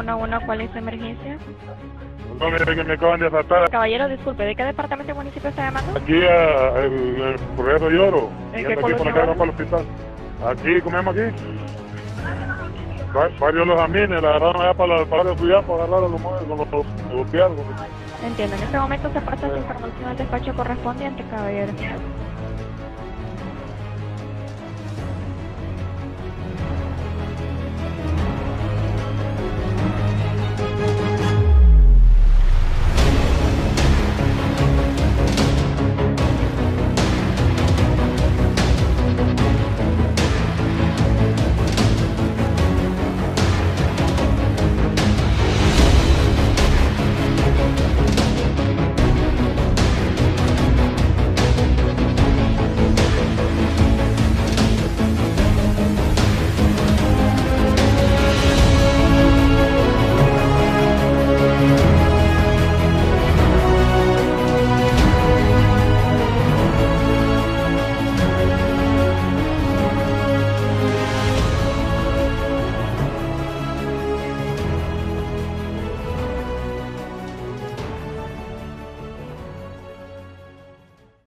911, ¿cuál es su emergencia? No, mire que me acaban de asaltar. Caballero, disculpe, ¿de qué departamento y municipio está llamando? Aquí el Progreso de Oro. ¿En Y qué ando aquí por la colonia calle va? para el hospital. Aquí, comemos aquí. Varios los amines, la agarraron allá para la ciudad para agarrar a los móviles con los golpeados. Entiendo, en este momento se pasa su información al despacho correspondiente, caballero.